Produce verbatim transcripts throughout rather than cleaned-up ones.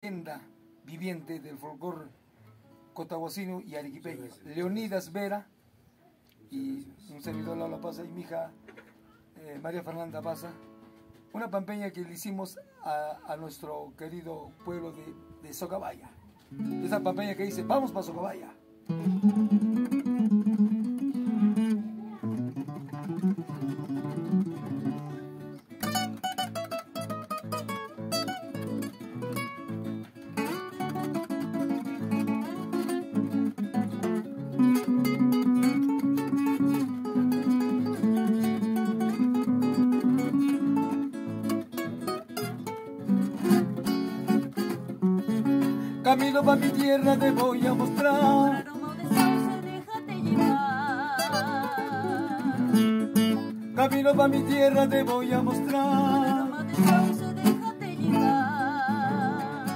leyenda viviente del folclore cotahuacino y arequipeño, Leonidas Vera, y un servidor Lalo Pasa y mi hija eh, María Fernanda Pasa, una pampeña que le hicimos a, a nuestro querido pueblo de, de Socabaya. Esa pampeña que dice, vamos para Socabaya. Camino pa' mi tierra te voy a mostrar. Aroma de sauce, déjate llevar. Camino pa' mi tierra te voy a mostrar. Aroma de sauce, déjate llevar.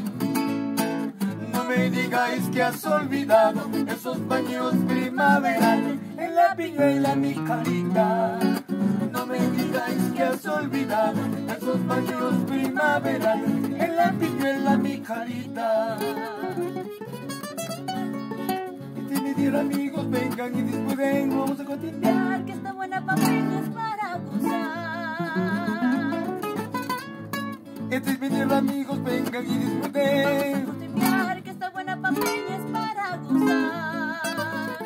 No me digáis que has olvidado esos baños primaverales en la piñuela mi carita. No me digáis que has olvidado esos baños primaverales en la piñuela mi carita. Y te me dieron amigos, vengan y disputen, vamos a continuar. Que esta buena pampeña es para gozar. Este es mi tierra, amigos, vengan y disfruten. Continuar, que esta buena pampeña es para gozar.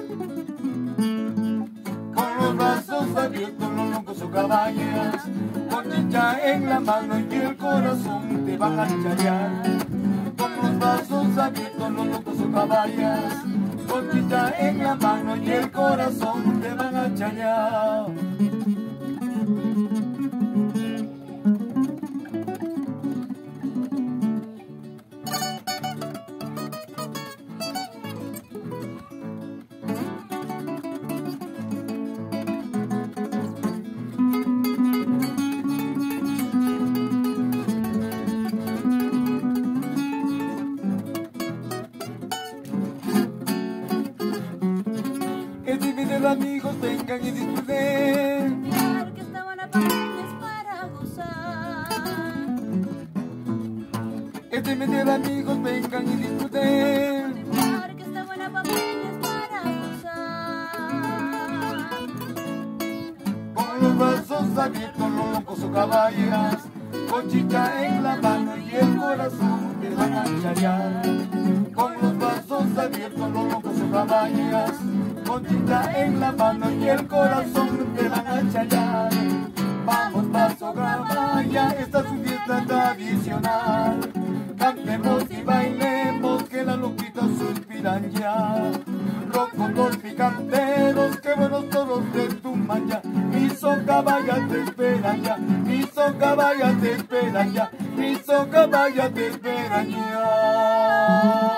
Con los brazos abiertos, los locos o caballas, con chicha en la mano y el corazón te van a chayar. Con los brazos abiertos, los locos o caballas, con chicha en la mano y el corazón te van a chayar. Que dividen amigos, vengan y disfruten. Que esta buena pampeña es para gozar. Que dividen amigos, vengan y disfruten. Que esta buena pampeña es para gozar. Con los brazos abiertos, los locos o caballas, con chicha en la mano y el corazón te van a chayar. Con los brazos abiertos, los locos o caballas, con chicha en la mano y el corazón te van a chayar. Vamos pa' Socabaya, esta es su fiesta tradicional. Cantemos y bailemos que las loquitas suspiran ya. Locos picanteros, que buenos toros de tu malla. Mi Socabaya te espera ya, mi Socabaya te espera ya, mi Socabaya te espera ya.